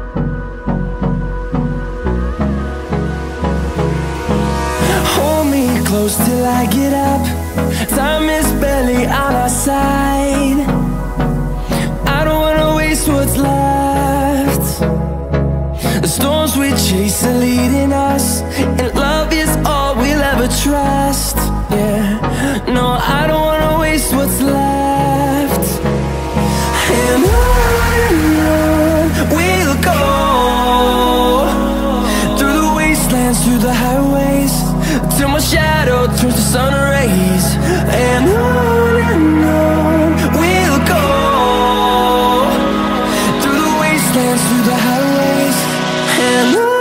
Hold me close till I get up. Time is barely on our side. I don't wanna waste what's left. The storms we chase are leading us, and love is all we'll ever trust. Yeah, no, I don't wanna waste what's left. And on we'll go, through the wastelands, through the highways, till my shadow turns to sun rays. And on we'll go, through the wastelands, through the highways, and on.